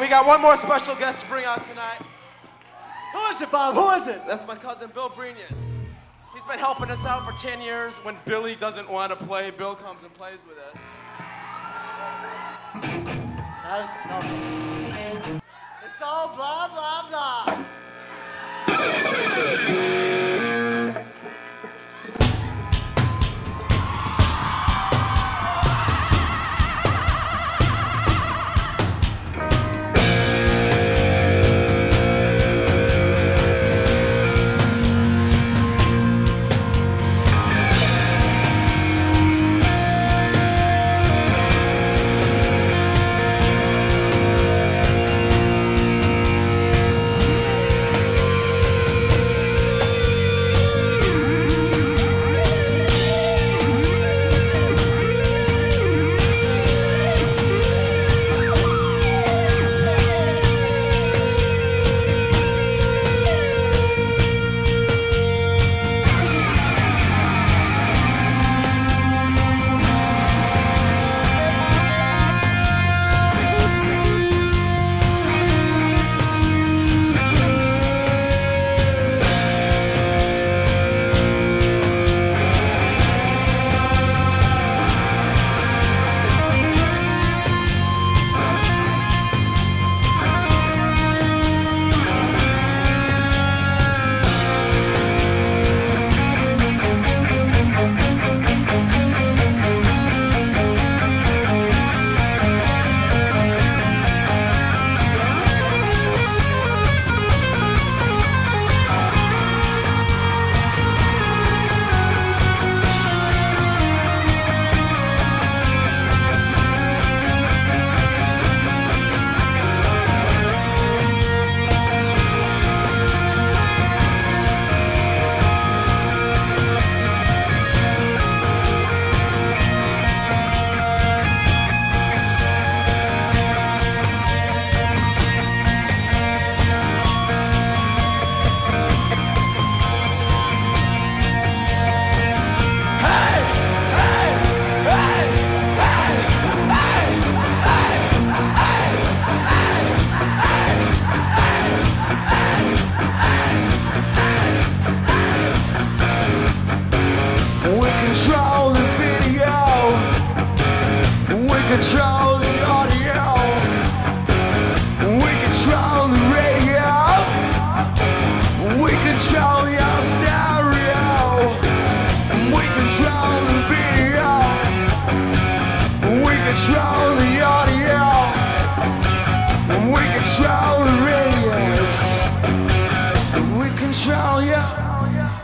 We got one more special guest to bring out tonight. Who is it, Bob? Who is it? That's my cousin, Bill Breenius. He's been helping us out for 10 years. When Billy doesn't want to play, Bill comes and plays with us. No. It's all blah, blah, blah. Control the audio, we control the radio, we control your stereo, we control the video, we control the audio, we control the radios, we control you.